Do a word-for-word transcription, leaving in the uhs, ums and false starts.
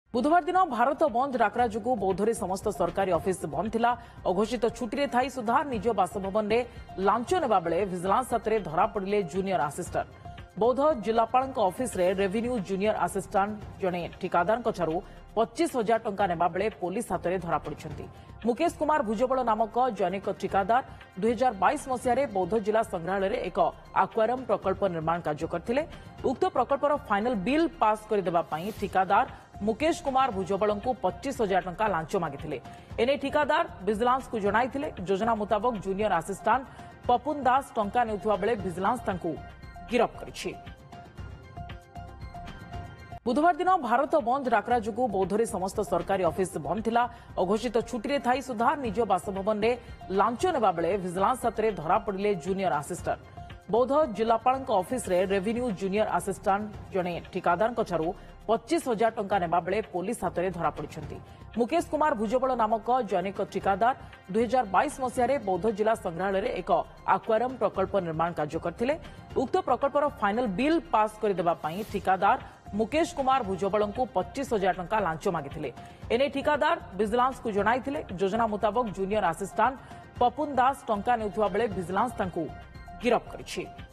बुधवार दिन भारत बंद डाकरा जो बौद्धरे समस्त सरकारी ऑफिस बंद थिला। अघोषित छुट्टी थाई सुधा निज बासभवन में लांच नेबा बेले विजिलेंस हाथ में धरा पड़े जूनियर आसिस्टांट। बौद्ध जिलापाल ऑफिस रे रेवेन्यू जूनियर आसिस्टांट जड़े ठिकादार पच्चीस हजार टंका नेबा बेले पुलिस हाथ में धरा पड़िछंती। मुकेश कुमार भुजबल नामक जैनिक ठिकादार दुई हजार बैश मसीह बौद्ध जिला संग्रहालय एक आक्वारियम प्रकल्प निर्माण कार्य करथिले। उक्त प्रकल्पर फाइनल बिल पास करदेबा पई ठिकादार मुकेश कुमार भुजबल को पच्चीस हजार टंका लांच मागिथिले। एने ठिकादार विजिलेंस को जणाइथिले। योजना मुताबक जूनियर आसिस्टांट पपुन दास टंका नेउथुवा बेले विजिलेंस तांकू गिरफ करिछि। बुधवार दिन भारत बंद डाकरा जो बौद्धरे समस्त सरकारी ऑफिस बंद थिला। अघोषित छुट्टी थाई सुधा निज बासभवन में लांच नेबा बेले विजिलेंस हाथ में धरा पड़े जूनियर आसिस्टांट। बौद्ध जिलापाल ऑफिस रे रेवेन्यू जूनियर आसिस्टांट जड़े ठिकादार पच्चीस हजार टंका नेबा बेले पुलिस हाथ में धरा पड़िछंती। मुकेश कुमार भुजबल नामक जैनिक ठिकादार दुई हजार बैश मसीह बौद्ध जिला संग्रहालय एक आक्वारियम प्रकल्प निर्माण कार्य करथिले। उक्त प्रकल्पर फाइनल बिल पास करदेबा पई ठिकादार मुकेश कुमार भुजबल को पच्चीस हजार टंका लांच मागिथिले। एने ठिकादार विजिलेंस को जणाइथिले। योजना मुताबक जूनियर आसिस्टांट पपुन दास टंका नेउथुवा बेले विजिलेंस तांकू गिरफ करिछि।